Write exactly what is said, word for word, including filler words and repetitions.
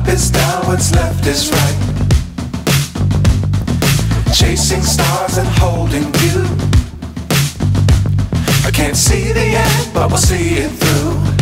is down, what's left is right. Chasing stars and holding you. I can't see the end, but we'll see it through.